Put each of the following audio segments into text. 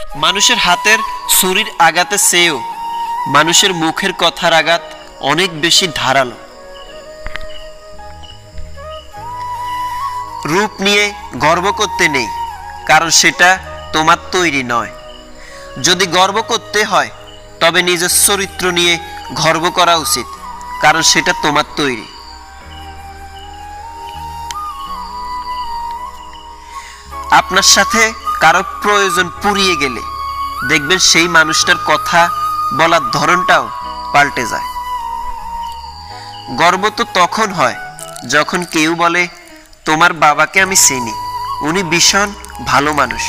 মানুষের হাতের ছুরির আঘাতের চেয়েও মানুষের মুখের কথার আঘাত অনেক বেশি ধারালো। রূপ নিয়ে গর্ব করতে নেই, কারণ সেটা তোমার তৈরি নয়। যদি গর্ব করতে হয় তবে নিজের চরিত্র নিয়ে গর্ব করা উচিত, কারণ সেটা তোমার তৈরি। আপনার সাথে কারো প্রয়োজন পুরিয়ে গেলে দেখবেন সেই মানুষটার কথা বলার ধরনটাও পাল্টে যায়। গর্ব তো তখন হয় যখন কেউ বলে, তোমার বাবাকে আমি চিনি, উনি ভীষণ ভালো মানুষ।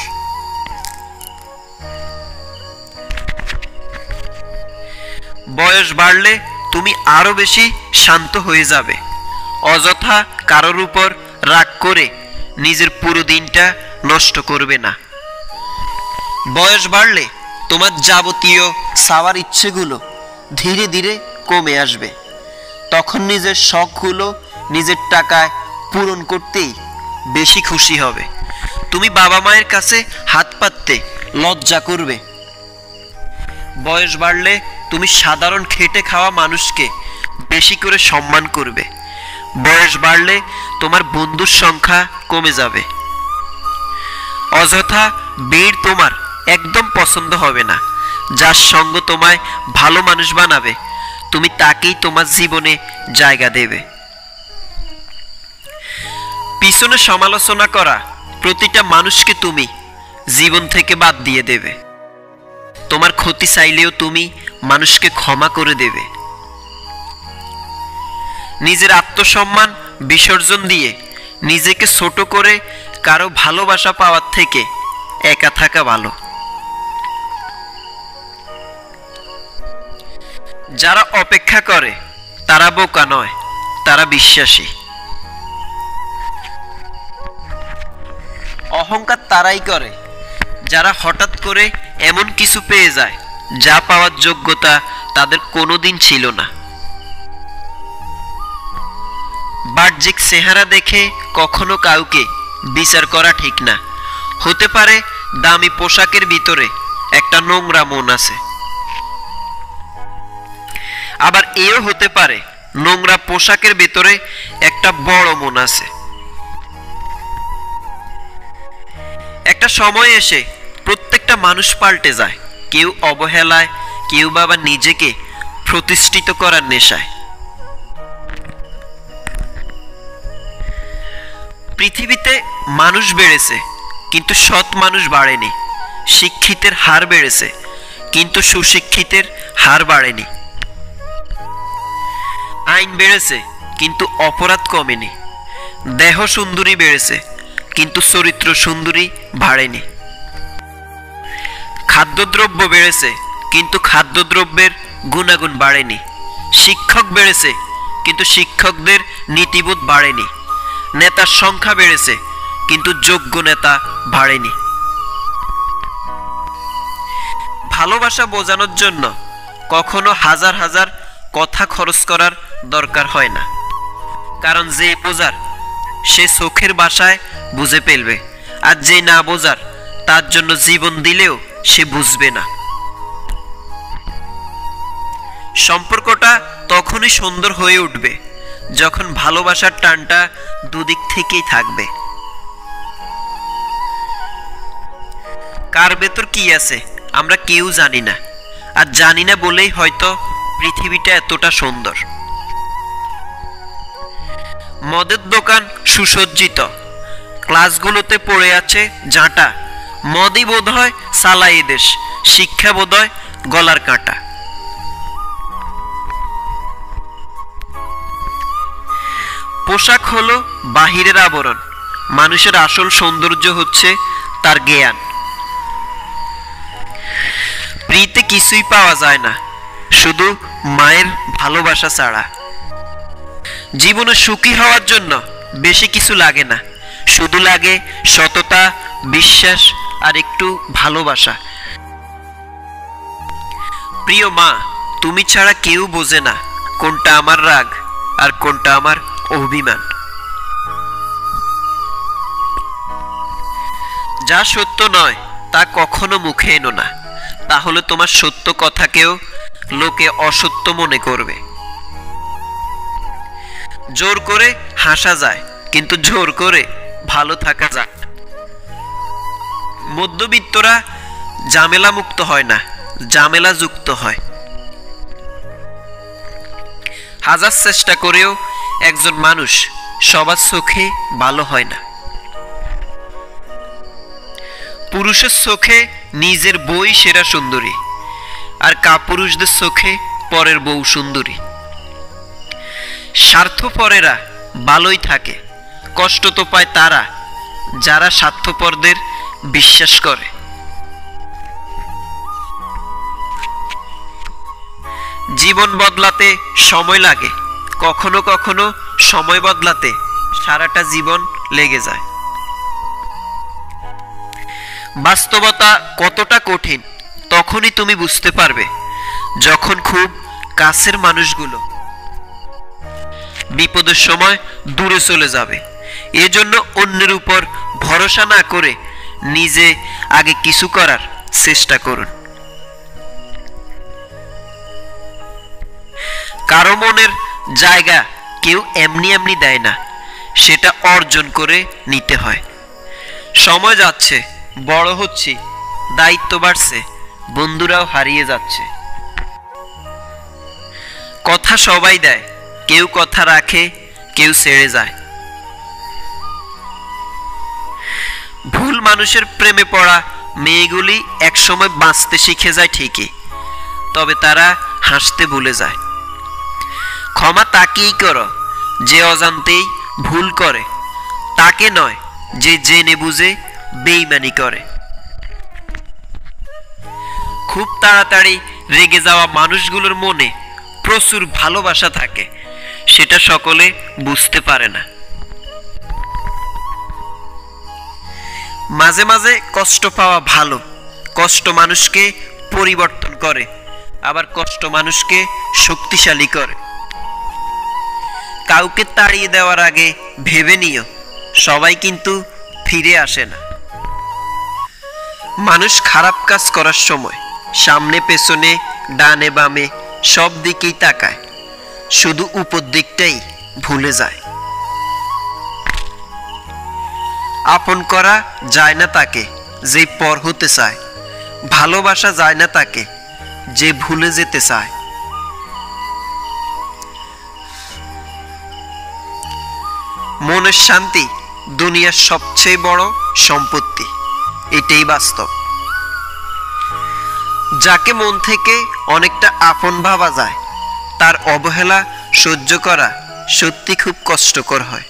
বয়স বাড়লে তুমি আরো বেশি শান্ত হয়ে যাবে। অযথা কারোর উপর রাগ করে নিজের পুরো দিনটা নষ্ট করবে না। বয়স বাড়লে তোমার যাবতীয় চাওয়ার ইচ্ছেগুলো ধীরে ধীরে কমে আসবে। তখন নিজের শখগুলো নিজের টাকায় পূরণ করতেই বেশি খুশি হবে। তুমি বাবা মায়ের কাছে হাত পাততে লজ্জা করবে। বয়স বাড়লে তুমি সাধারণ খেটে খাওয়া মানুষকে বেশি করে সম্মান করবে। বয়স বাড়লে তোমার বন্ধুর সংখ্যা কমে যাবে। অযথা ভিড় তোমার একদম পছন্দ হবে না। যার সঙ্গ তোমায় ভালো মানুষ বানাবে তুমি তাকেই তোমার জীবনে জায়গা দেবে। পিছনে সমালোচনা করা প্রতিটা মানুষকে তুমি জীবন থেকে বাদ দিয়ে দেবে। তোমার ক্ষতি চাইলেও তুমি মানুষকে ক্ষমা করে দেবে। নিজের আত্মসম্মান বিসর্জন দিয়ে নিজেকে ছোট করে কারো ভালোবাসা পাওয়ার থেকে একা থাকা ভালো। যারা অপেক্ষা করে তারা বোকা নয়, তারা বিশ্বাসী। অহংকার তারাই করে যারা হঠাৎ করে এমন কিছু পেয়ে যায় যা পাওয়ার যোগ্যতা তাদের কোনোদিন ছিল না। বাহ্যিক চেহারা দেখে কখনো কাউকে বিচার করা ঠিক না। হতে পারে দামি পোশাকের ভিতরে একটা নোংরা মন আছে, আবার এও হতে পারে নোংরা পোশাকের ভিতরে একটা বড় মন আছে। একটা সময় এসে প্রত্যেকটা মানুষ পাল্টে যায়, কেউ অবহেলায়, কেউ বাবা নিজেকে প্রতিষ্ঠিত করার নেশায়। পৃথিবীতে মানুষ বেড়েছে কিন্তু সৎ মানুষ বাড়েনি। শিক্ষিতের হার বেড়েছে কিন্তু সুশিক্ষিতের হার বাড়েনি। আইন বেড়েছে কিন্তু অপরাধ কমেনি। দেহ সুন্দরী বেড়েছে কিন্তু চরিত্র সুন্দরী বাড়েনি। খাদ্যদ্রব্য বেড়েছে কিন্তু খাদ্যদ্রব্যের গুণাগুণ বাড়েনি। শিক্ষক বেড়েছে কিন্তু শিক্ষকদের নীতিবোধ বাড়েনি। নেতার সংখ্যা বেড়েছে কিন্তু যোগ্য নেতা বাড়েনি। ভালোবাসা বোঝানোর জন্য কখনো হাজার হাজার কথা খরচ করার দরকার হয় না, কারণ যে বোঝার সে চোখের ভাষায় বুঝে ফেলবে, আর যে না বোঝার তার জন্য জীবন দিলেও সে বুঝবে না। সম্পর্কটা তখনই সুন্দর হয়ে উঠবে যখন ভালোবাসার টানটা দুদিক থেকেই থাকবে। কার ভেতর কি আছে আমরা কেউ জানি না, আর জানি না বলেই হয়তো পৃথিবীটা এতটা সুন্দর। মদের দোকান সুসজ্জিত, ক্লাসগুলোতে পড়ে আছে জাঁটা। মদই বোধ হয় চালায় দেশ, শিক্ষা বোধ হয় গলার কাঁটা। পোশাক হলো বাহিরের আবরণ, মানুষের আসল সৌন্দর্য হচ্ছে তার জ্ঞান। ফ্রিতে কিছুই পাওয়া যায় না, শুধু মায়ের ভালোবাসা ছাড়া। জীবনে সুখী হওয়ার জন্য বেশি কিছু লাগে না, শুধু লাগে সততা, বিশ্বাস আর একটু ভালোবাসা। প্রিয় মা, তুমি ছাড়া কেউ বোঝে না কোনটা আমার রাগ আর কোনটা আমার অভিমান। যা সত্য নয় তা কখনো মুখে এনো না, তাহলে তোমার সত্য কথাকেও লোকে অসত্য মনে করবে। জোর করে হাসা যায়, কিন্তু জোর করে ভালো থাকা যায় না। মধ্যবিত্তরা ঝামেলা মুক্ত হয় না, ঝামেলা যুক্ত হয়। হাজার চেষ্টা করেও একজন মানুষ সবার চোখে ভালো হয় না। পুরুষের চোখে নিজের বই সেরা সুন্দরী, আর কাপুরুষদের চোখে পরের বউ সুন্দরী। স্বার্থপরেরা ভালোই থাকে, কষ্ট তো পায় তারা যারা স্বার্থপরদের বিশ্বাস করে। জীবন বদলাতে সময় লাগে, কখনো কখনো সময় বদলাতে সারাটা জীবন লেগে যায়। বাস্তবতা কতটা কঠিন তখনই তুমি বুঝতে পারবে, যখন খুব কাছের মানুষগুলো বিপদের সময় দূরে চলে যাবে। এজন্য অন্যের উপর ভরসা না করে নিজে আগে কিছু করার চেষ্টা করুন। কারো মনের জায়গা কেউ এমনি এমনি দেয় না, সেটা অর্জন করে নিতে হয়। সময় যাচ্ছে, বড় হচ্ছি, দায়িত্ব বাড়ছে, বন্ধুরাও হারিয়ে যাচ্ছে। কথা সবাই দেয়, কেউ কথা রাখে, কেউ ছেড়ে যায়। ভুল মানুষের প্রেমে পড়া মেয়েগুলি একসময় বাঁচতে শিখে যায় ঠিকই, তবে তারা হাসতে ভুলে যায়। ক্ষমা তাকেই করো যে অজান্তেই ভুল করে, তাকে নয় যে জেনে বুঝে বেইমানি করে। খুব তাড়াতাড়ি রেগে যাওয়া মানুষগুলোর মনে প্রচুর ভালোবাসা থাকে, সেটা সকলে বুঝতে পারে না। মাঝে মাঝে কষ্ট পাওয়া ভালো, কষ্ট মানুষকে পরিবর্তন করে, আবার কষ্ট মানুষকে শক্তিশালী করে। কাউকে তাড়িয়ে দেওয়ার আগে ভেবে নিও, সবাই কিন্তু ফিরে আসে না। মানুষ খারাপ কাজ করার সময় সামনে পেছনে ডানে বামে সব দিকেই তাকায়, শুধু উপর দিকটাই ভুলে যায়। আপন করা যায় না তাকে যে পর হতে চায়, ভালোবাসা যায় না তাকে যে ভুলে যেতে চায়। মনের শান্তি দুনিয়ার সবচেয়ে বড় সম্পত্তি, এটাই বাস্তব। যাকে মন থেকে অনেকটা আপন ভাবা যায়, তার অবহেলা সহ্য করা সত্যি খুব কষ্টকর হয়।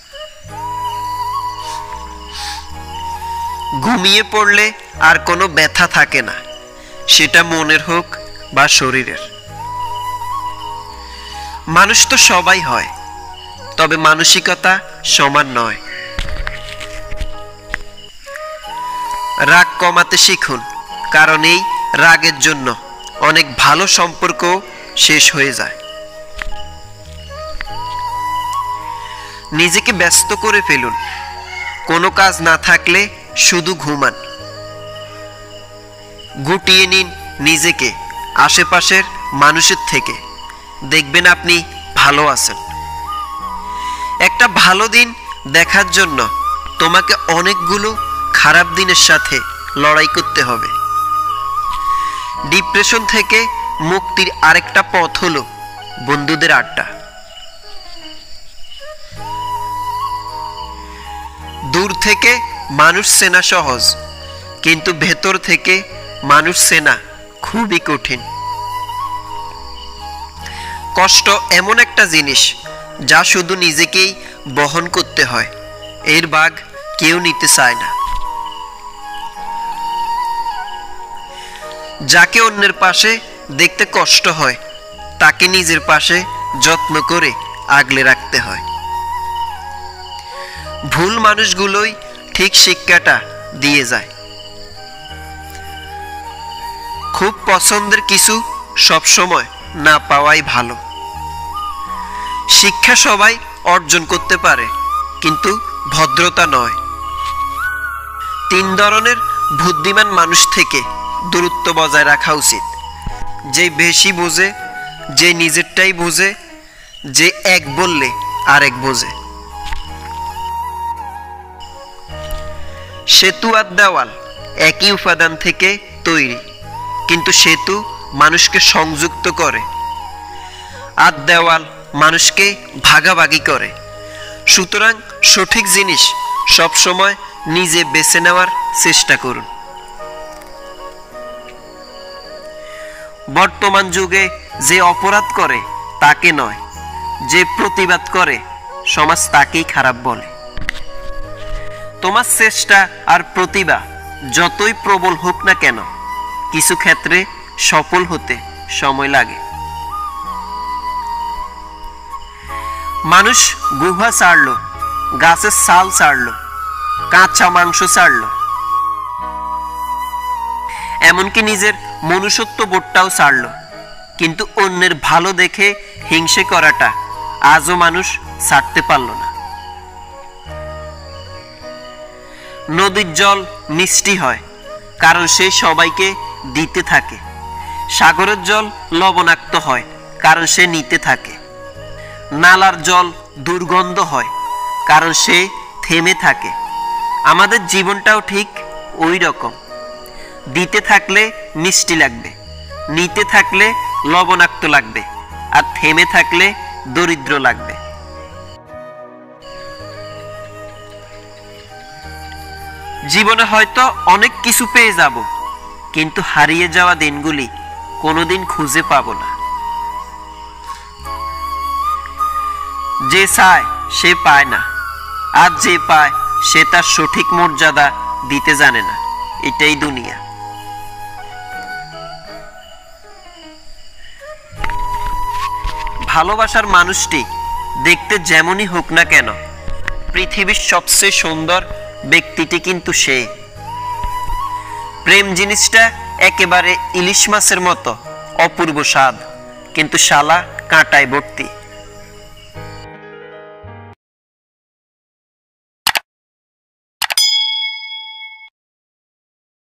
ঘুমিয়ে পড়লে আর কোনো ব্যথা থাকে না, সেটা মনের হোক বা শরীরের। মানুষ তো সবাই হয়, তবে মানসিকতা সমান নয়। রাগ কমাতে শিখুন, কারণ এই রাগের জন্য অনেক ভালো সম্পর্ক শেষ হয়ে যায়। নিজেকে ব্যস্ত করে ফেলুন, কোনো কাজ না থাকলে শুধু ঘুমান। গুটিয়ে নিন নিজেকে আশেপাশের মানুষের থেকে, দেখবেন আপনি ভালো আছেন। একটা ভালো দিন দেখার জন্য তোমাকে অনেকগুলো খারাপ দিনের সাথে লড়াই করতে হবে। ডিপ্রেশন থেকে মুক্তির আরেকটা পথ হলো বন্ধুদের আড্ডা। দূর থেকে মানুষ চেনা সহজ, কিন্তু ভেতর থেকে মানুষ চেনা খুবই কঠিন। কষ্ট এমন একটা জিনিস যা শুধু নিজেকেই বহন করতে হয়, এর ভাগ কেউ নিতে চায় না। যাকে অন্যের পাশে দেখতে কষ্ট হয়, তাকে নিজের পাশে যত্ন করে আগলে রাখতে হয়। ভুল মানুষগুলোই ঠিক শিক্ষাটা দিয়ে যায়। খুব পছন্দের কিছু সবসময় না পাওয়াই ভালো। শিক্ষা সবাই অর্জন করতে পারে, কিন্তু ভদ্রতা নয়। 3 ধরনের বুদ্ধিমান মানুষ থেকে দূরত্ব বজায় রাখা উচিত। যে বেশি বোঝে, যে নিজেরটাই বোঝে, যে এক বললে আরেক বোঝে। সেতু আর দেওয়াল একই উপাদান থেকে তৈরি, কিন্তু সেতু মানুষকে সংযুক্ত করে আর দেওয়াল মানুষকে ভাগাভাগি করে। সুতরাং সঠিক জিনিস সবসময় নিজে বেছে নেওয়ার চেষ্টা করুন। বর্তমান যুগে যে অপরাধ করে তাকে নয়, যে প্রতিবাদ করে সমাজ তাকেই খারাপ বলে। তোমার চেষ্টা আর প্রতিভা যতই প্রবল হোক না কেন, কিছু ক্ষেত্রে সফল হতে সময় লাগে। মানুষ গুহা ছাড়লো, গাছের ছাল ছাড়লো, কাঁচা মাংস ছাড়লো, এমনকি নিজের মনুষ্যত্ব বোধটাও ছাড়লো, কিন্তু অন্যের ভালো দেখে হিংসে করাটা আজও মানুষ ছাড়তে পারল না। নদীর জল মিষ্টি হয় কারণ সে সবাইকে দিতে থাকে। সাগরের জল লবণাক্ত হয় কারণ সে নিতে থাকে। নালার জল দুর্গন্ধ হয় কারণ সে থেমে থাকে। আমাদের জীবনটাও ঠিক ওই রকম। দিতে থাকলে মিষ্টি লাগবে, নিতে থাকলে লবণাক্ত লাগবে, আর থেমে থাকলে দরিদ্র লাগবে। জীবনে হয়তো অনেক কিছু পেয়ে যাব, কিন্তু হারিয়ে যাওয়া দিনগুলি কোনোদিন খুঁজে পাবো না। যে চায় সে পায় না, আর যে পায় সে তার সঠিক মর্যাদা দিতে জানে না। এটাই দুনিয়া। ভালোবাসার মানুষটি দেখতে যেমনই হোক না কেন, পৃথিবীর সবচেয়ে সুন্দর ব্যক্তিটি কিন্তু সে। প্রেম জিনিসটা একেবারে ইলিশ মাছের মতো অপূর্ব স্বাদ, কিন্তু শালা কাঁটায় ভর্তি।